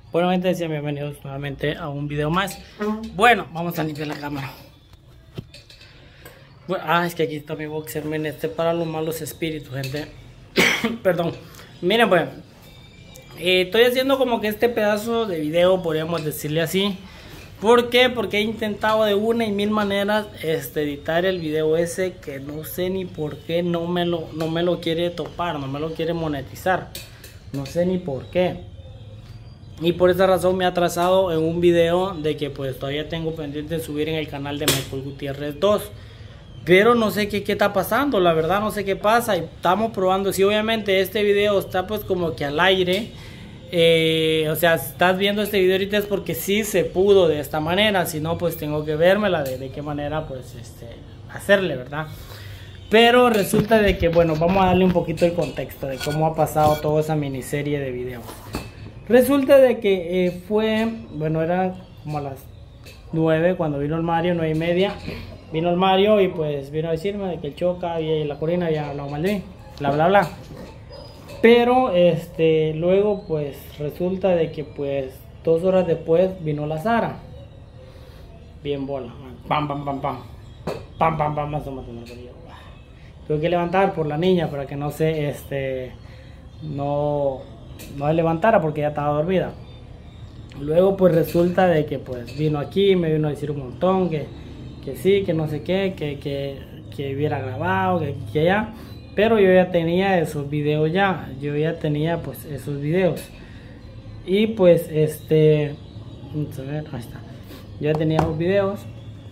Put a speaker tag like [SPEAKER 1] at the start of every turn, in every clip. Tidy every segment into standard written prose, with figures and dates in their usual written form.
[SPEAKER 1] Bueno, gente, sean bienvenidos nuevamente a un video más. Bueno, vamos a limpiar la cámara. Bueno, es que aquí está mi boxer, miren, para los malos espíritus, gente. Perdón. Miren, pues, estoy haciendo como que este pedazo de video, podríamos decirle así. ¿Por qué? Porque he intentado de una y mil maneras editar el video ese, que no sé ni por qué no me lo quiere topar, no me lo quiere monetizar. No sé ni por qué. Y por esa razón me ha atrasado en un video de que pues todavía tengo pendiente de subir en el canal de Michael Gutiérrez 2. Pero no sé qué está pasando, la verdad no sé qué pasa. Y estamos probando, sí, obviamente este video está pues como que al aire. O sea, si estás viendo este video ahorita es porque sí se pudo de esta manera. Si no, pues tengo que vérmela de qué manera pues hacerle, ¿verdad? Pero resulta de que, bueno, vamos a darle un poquito el contexto de cómo ha pasado toda esa miniserie de videos. Resulta de que bueno, era como a las 9 cuando vino el Mario, 9 y media. Vino el Mario y pues vino a decirme de que el Choca y la Corina habían hablado mal de mí, bla bla bla. Pero luego pues resulta de que pues 2 horas después vino la Sara. Bien bola, pam pam pam pam. Pam pam pam, más o menos. Tuve que levantar por la niña para que no se no se levantara porque ya estaba dormida. Luego pues resulta de que pues vino aquí, me vino a decir un montón que sí, que no sé qué, que hubiera grabado, que ya. Pero yo ya tenía esos videos ya, pues esos videos. Y pues vamos a ver, ahí está. Yo ya tenía los videos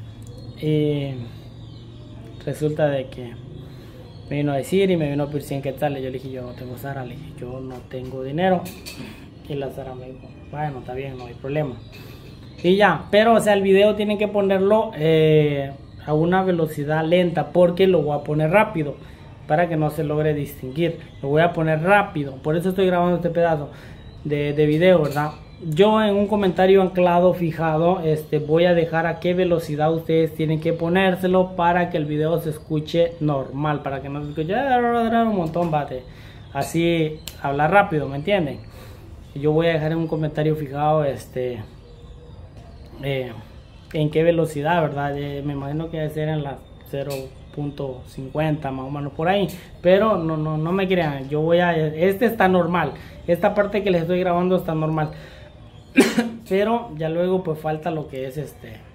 [SPEAKER 1] y resulta de que me vino a decir y me vino a pedir 100 quetzales. Yo le dije, yo no tengo Sara, le dije, yo no tengo dinero. Y la Sara me dijo, bueno, está bien, no hay problema. Y ya, pero o sea, el video tienen que ponerlo a una velocidad lenta, porque lo voy a poner rápido para que no se logre distinguir. Lo voy a poner rápido, por eso estoy grabando este pedazo de video, ¿verdad? Yo en un comentario anclado, fijado, voy a dejar a qué velocidad ustedes tienen que ponérselo para que el video se escuche normal, para que no se escuche un montón, bate. Así, hablar rápido, ¿me entienden? Yo voy a dejar en un comentario fijado, en qué velocidad, ¿verdad? Me imagino que debe ser en la 0.50 más o menos por ahí, pero no me crean, yo voy a, está normal, esta parte que les estoy grabando está normal. Pero ya luego pues falta lo que es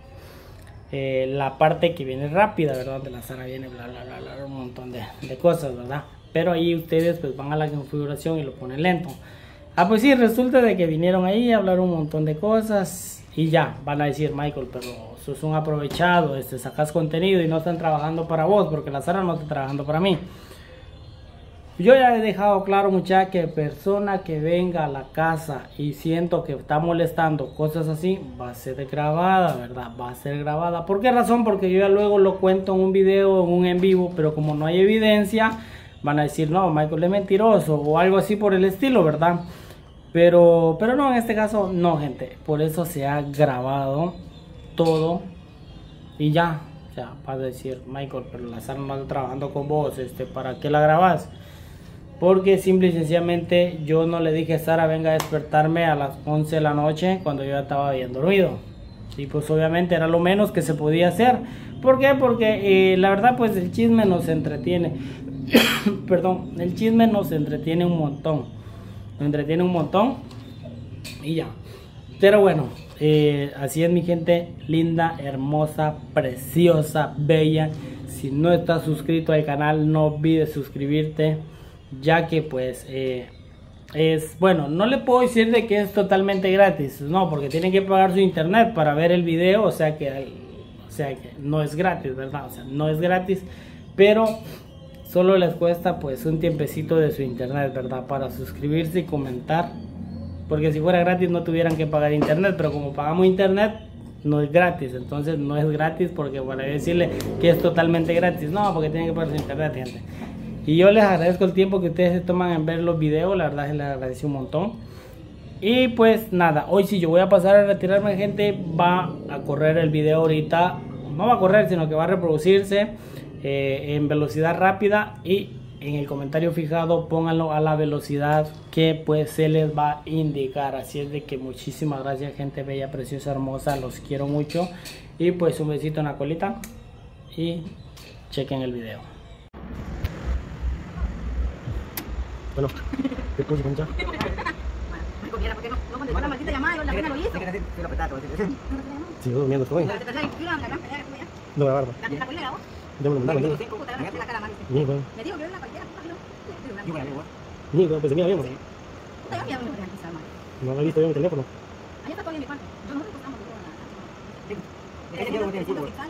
[SPEAKER 1] la parte que viene rápida, ¿verdad? Donde la Sara viene bla bla bla bla, un montón de cosas, ¿verdad? Pero ahí ustedes pues van a la configuración y lo ponen lento. Pues sí, resulta de que vinieron ahí a hablar un montón de cosas y ya, van a decir, Michael, pero sos un aprovechado, sacas contenido y no están trabajando para vos, porque la Sara no está trabajando para mí. Yo ya he dejado claro, muchachos, que persona que venga a la casa y siento que está molestando, cosas así, va a ser grabada, ¿verdad? Va a ser grabada. ¿Por qué razón? Porque yo ya luego lo cuento en un video, en un en vivo, pero como no hay evidencia, van a decir, no, Michael es mentiroso o algo así por el estilo, ¿verdad? Pero no, en este caso, no, gente. Por eso se ha grabado todo y ya. O sea, vas a decir, Michael, pero la Sara no está trabajando con vos, ¿para qué la grabas? Porque simple y sencillamente yo no le dije a Sara venga a despertarme a las 11 de la noche cuando yo ya estaba bien dormido. Y pues obviamente era lo menos que se podía hacer. ¿Por qué? Porque la verdad pues el chisme nos entretiene. Perdón, el chisme nos entretiene un montón. Nos entretiene un montón y ya. Pero bueno, así es mi gente linda, hermosa, preciosa, bella. Si no estás suscrito al canal, no olvides suscribirte, ya que pues bueno, no le puedo decir de que es totalmente gratis, no, porque tienen que pagar su internet para ver el video, o sea que no es gratis, ¿verdad? O sea, no es gratis, pero solo les cuesta pues un tiempecito de su internet, ¿verdad? Para suscribirse y comentar, porque si fuera gratis no tuvieran que pagar internet, pero como pagamos internet no es gratis, entonces no es gratis porque para decirle que es totalmente gratis, no, porque tienen que pagar su internet, gente. Y yo les agradezco el tiempo que ustedes se toman en ver los videos, la verdad se les agradece un montón. Y pues nada, hoy sí yo voy a pasar a retirarme, gente. Va a correr el video ahorita, no va a correr, sino que va a reproducirse en velocidad rápida y en el comentario fijado pónganlo a la velocidad que pues se les va a indicar. Así es de que muchísimas gracias, gente bella, preciosa, hermosa, los quiero mucho y pues un besito en la colita y chequen el video.
[SPEAKER 2] Bueno, ¿qué cosa, concha?
[SPEAKER 3] Mira, ¿por qué no contestó la maldita llamada? Yo la pena lo hice.
[SPEAKER 2] Sigo durmiendo, estoy. No, la barba. Ya me lo mandaron. Ni, güey. Ni, güey, pues mira, bien. No lo he visto yo en mi teléfono.
[SPEAKER 3] Ahí está todavía mi cuarto. Yo no recostamos de todo nada.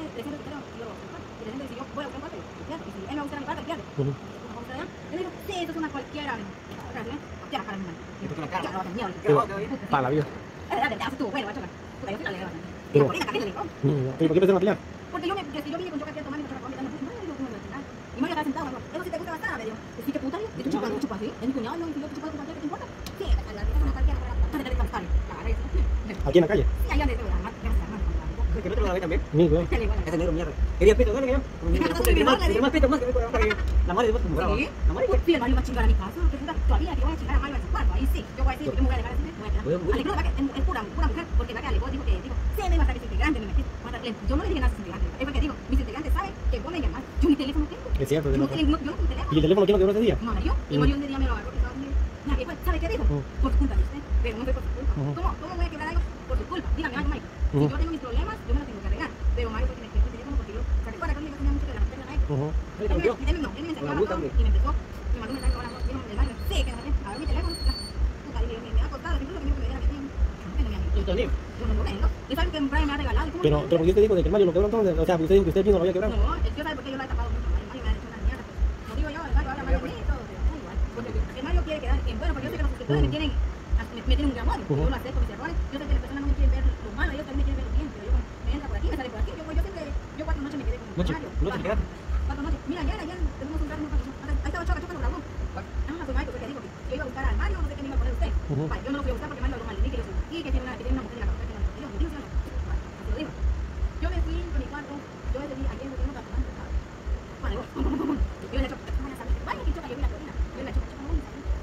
[SPEAKER 3] Y le digo, voy a buscar un cuarto, y si él me va a buscar mi cuarto, pierde. Él dijo, sí, eso es una cualquiera. Hostia, la cara, mi hermano.
[SPEAKER 2] Para la vida.
[SPEAKER 3] Bueno, va a chocar. Puta, yo sí la le daba.
[SPEAKER 2] Pero-
[SPEAKER 3] Por esa camisa le digo.
[SPEAKER 2] ¿Por qué empezaron a pelear?
[SPEAKER 3] Porque yo vi con chocar tomando y chocar conmigo. Y Mario estaba sentado, eso sí te gusta bastante, digo. Sí, que puta, y tú chupas así. Es mi cuñado, yo, y yo te chupas con cualquiera, ¿qué te importa? Sí, la vida es una cualquiera, pero te buscar.
[SPEAKER 2] Aquí en la calle.
[SPEAKER 3] Sí, allá donde te voy a dar,
[SPEAKER 4] ¿Que el otro lo ve también?
[SPEAKER 2] Ni, güey.
[SPEAKER 4] Ese negro mierda. Quería pito, dale que yo. Más pito, más que la madre de vos como brava.
[SPEAKER 3] ¿Sí?
[SPEAKER 4] La madre
[SPEAKER 3] Sí, el Mario va a chingar a mi casa. Que puta, todavía que voy a chingar a Mario a su cuarto. Ahí sí, yo voy a decir, yo me voy a dejar así, me voy a quedar. Alegro, es pura mujer, porque la que Alegro dijo que, sí, me iba a estar desintegrante, me metí. Yo no le dije nada desintegrante. Es porque digo, mis integrantes saben que vos me llamas. Yo mi teléfono tengo.
[SPEAKER 2] Es cierto,
[SPEAKER 3] Yo no
[SPEAKER 2] de
[SPEAKER 3] tengo teléfono.
[SPEAKER 2] ¿Y el teléfono quién lo quebró ese día?
[SPEAKER 3] No, Mario. Y Mario un día me lo agarró. ¿Sabe qué dijo? Por su culpa, ¿viste? Pero no fue por su culpa. ¿Cómo voy a quebrar algo por su culpa? Dígame algo, Mario. Si yo tengo mis problemas, yo me los tengo que arreglar. Pero Mario fue que me quedó el teléfono porque yo, ¿se recuerda que él me tenía mucho de la mujer de Mario? Él me enseñaba todo y me empezó, me mandó un mensaje ahora, dijo el Mario, sí, que me agarró mi teléfono. Puta, y me ha costado, incluso que me diera que tengo. Yo no lo vendo. ¿Y saben que Brian me ha regalado?
[SPEAKER 2] Pero ¿por qué te dijo de que el Mario lo quebró entonces? O sea, usted dijo que usted mismo lo había quebrado.
[SPEAKER 3] No, es que sabe por qué yo lo he tapado mucho. Mario me ha hecho una mierda. No digo yo, el Mario habla mal de mí y todo, pero da igual. Porque el Mario quiere quedar en bueno, porque yo sé que los suscriptores me tienen un gran odio. Yo lo acepto mis errores. Yo sé que las personas no me quieren ver lo malo, ellos también me quieren ver lo bien, pero yo me entra por aquí, me sale por aquí. Yo 4 noches me quedé con Mario.
[SPEAKER 4] ¿Noche quedaste?
[SPEAKER 3] 4 noches. Mira, ayer tenemos un rato, ahí estaba Choca lo grabó. Ah, pues Mario, porque dijo que yo iba a buscar al Mario, no sé qué me iba a poner usted. Yo no lo fui a buscar porque Mario habló mal de mí, que yo soy aquí, que tiene una mujer en la cabeza que no me dijo, ¿sí o no? Así lo dijo. Yo me fui con mi cuarto, yo ese día, ayer me fui a un restaurante, ¿sabes? Vale, vos, yo le he dicho, vaya que Choca, yo vi la Corina, yo le he dicho, Choca,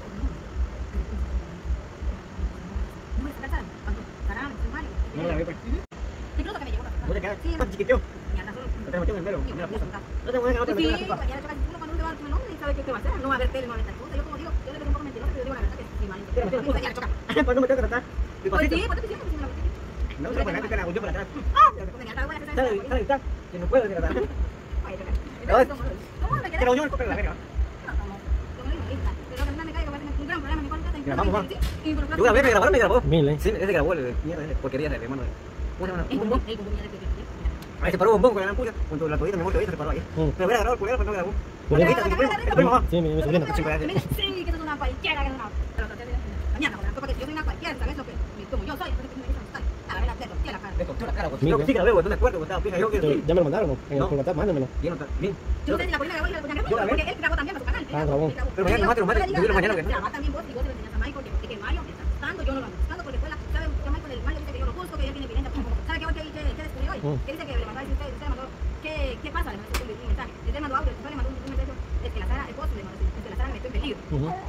[SPEAKER 3] no me sacaron, cuando paraban, Mario.
[SPEAKER 4] No la veo, pues.
[SPEAKER 3] Incluso que me llevó a
[SPEAKER 4] ¿Vos te quedaste?
[SPEAKER 3] Sí,
[SPEAKER 4] ¿Cuánto chiquiteo?
[SPEAKER 3] mierda, solo.
[SPEAKER 4] Te metió en el mero.
[SPEAKER 3] Sí,
[SPEAKER 4] Mira, puta.
[SPEAKER 3] sí.
[SPEAKER 4] No te voy a dejar otra
[SPEAKER 3] Sí,
[SPEAKER 4] vez la puta.
[SPEAKER 3] cualquiera choca, uno cuando uno va a comer nombre y sabe qué va a hacer, no va a haber tele, no va a haber tal cosa. Yo como digo, yo le veo un poco mentiroso, pero yo digo la verdad que sí, mal.
[SPEAKER 4] Pero
[SPEAKER 3] Pero cualquiera choca.
[SPEAKER 4] Pues no me tengo que tratar.
[SPEAKER 3] Pues
[SPEAKER 4] Despacito.
[SPEAKER 3] sí, ¿por qué te sientes diciendo la verdad?
[SPEAKER 4] No, no, pues que la volvió para atrás.
[SPEAKER 3] Sale,
[SPEAKER 4] Sale, que no puedo decir nada.
[SPEAKER 3] ¿Cómo me
[SPEAKER 4] Que
[SPEAKER 3] quedé?
[SPEAKER 4] la unión es la verga.
[SPEAKER 3] Pero que no me caiga, va a tener un gran problema en mi cuarto.
[SPEAKER 4] Mira, vamos. Yo grabé, me grabó.
[SPEAKER 2] Mil, ¿eh?
[SPEAKER 4] Sí, ese grabó el mierda, porquería de hermano.
[SPEAKER 3] El bombón.
[SPEAKER 4] Ahí se paró un bombón con la puya, con la todita, mi amor, todita se paró ahí. Pero hubiera grabado el culero, pero no grabó.
[SPEAKER 2] ¿Culero?
[SPEAKER 4] ¿El primo va?
[SPEAKER 2] Sí, mi sobrina.
[SPEAKER 3] Sí, que eso es una cualquiera, que es una... Mañana, porque yo soy una cualquiera, ¿sabes? Como yo soy, entonces me dicen, a la verdad, te la cara.
[SPEAKER 4] Me cortó la cara, güey. Sí, grabé, güey, no me acuerdo, güey, estaba pija, yo que sí.
[SPEAKER 2] Ya me lo mandaron, ¿no? Por WhatsApp, mándamelo.
[SPEAKER 4] Bien, bien.
[SPEAKER 3] Yo no sé si la Corina grabó y la Corina grabó, porque él grabó también para su canal.
[SPEAKER 2] Ah, grabó.
[SPEAKER 4] Pero mañana, yo vi mañana que no.
[SPEAKER 3] Grabá también vos y vos te lo enseñas a Michael, que Mario está gustando, yo no lo ando buscando, porque después sabe que Michael, el Mario dice que yo lo busco, que él tiene evidencia. ¿Sabe qué descubrió hoy? Que dice que le mandó a decir usted mandó, ¿qué pasa? Le mandó un mensaje. Le mandó audio, le mandó un mensaje, es que la Sara, el post le mandó, es que la Sara me metió en peligro.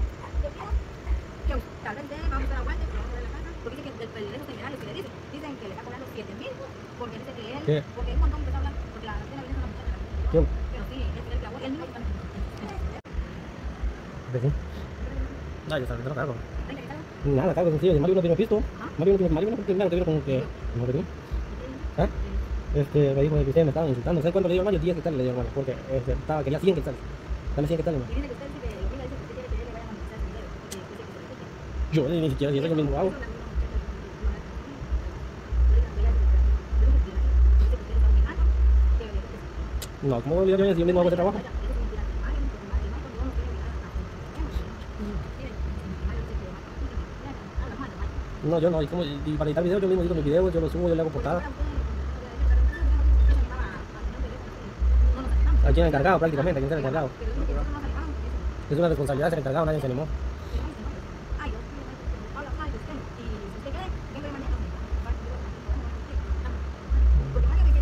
[SPEAKER 3] Tal vez vamos a dar aguante, vamos a dar la casa, porque dice que de esos generales que le dicen que le está cobrando 7,000, porque dice que él, porque es un montón que está hablando, porque la tiene la muchacha.
[SPEAKER 2] ¿Quién?
[SPEAKER 3] Pero sí, él grabó, él mismo está.
[SPEAKER 2] ¿De qué? No, yo sabía que no cargo. Nada, cargo sencillo. Si Mario no tiene pisto, Mario no tiene que ver con que... ¿No te digo? ¿Ah? Me dijo que ustedes me estaban insultando. ¿Sabes cuánto le dio Mario? 10 quetzales le dio Mario, porque quería 100 quetzales. Dame 100 quetzales,
[SPEAKER 3] Y dice que usted dice que lo dice que usted quiere que él le vaya a mandar dinero, porque dice que se lo dice.
[SPEAKER 2] yo ni siquiera, yo mismo hago. No, ¿cómo voy a olvidar yo si yo mismo hago ese trabajo? No, yo no, y para editar videos yo mismo edito mis videos, yo los subo, yo le hago portada. ¿A quién es el encargado prácticamente? ¿A quién es el encargado? Es una responsabilidad ser encargado, nadie se animó.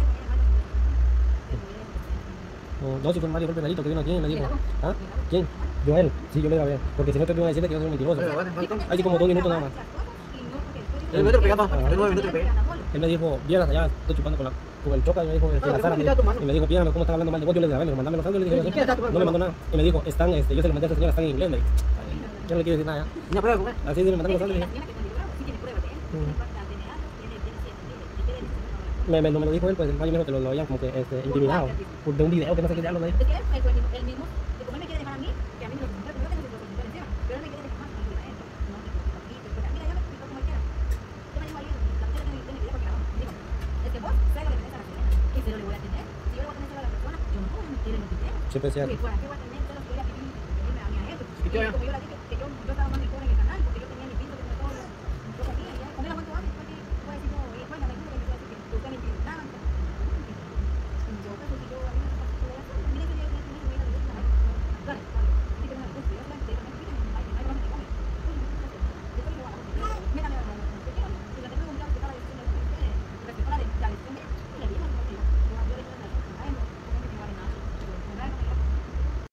[SPEAKER 2] No, si fue Mario, fue el primerito que vino aquí y me dijo, ¿ah? ¿Quién? Yo a él, sí, yo le grabé. Porque si no te iban a decirle que yo soy un mentiroso. Ahí sí como 2 minutos nada más.
[SPEAKER 4] El metro pegado, el 9 minutos pegué.
[SPEAKER 2] Él me dijo, vieras allá, estoy chupando con el choca, y me dijo, la Sara, y me dijo, vieras, ¿cómo están hablando mal de vos? Yo le grabé, me dijo, mandame los audios, le dije, no me mandó nada. Y me dijo, están, yo se lo mandé a esa señora, están en inglés, me dijo. Yo no le quiero decir nada, ya.
[SPEAKER 4] Una prueba,
[SPEAKER 2] Así me mandaron los audios, le dije. Me lo dijo él, pues el mayo me dijo que lo habían como que intimidado de un video que no sé qué diablos ahí.
[SPEAKER 3] Es que él fue el mismo, de cómo él me quiere dejar a mí, que a mí me lo contó, primero que se lo contó encima, pero él me quiere dejar más tranquila a él. No, porque mira, yo le explico como él quiera. Yo me digo a él, la mujer tiene video porque grabamos. Digo, es que vos sabes lo que tenés a la señora, y se lo le voy a tener. Si yo le voy a tener solo a la persona, yo no voy a mentir en el video.
[SPEAKER 2] Siempre decía,
[SPEAKER 3] Porque por aquí voy a tener, yo lo voy a pedir a mí a él. Y como yo la digo,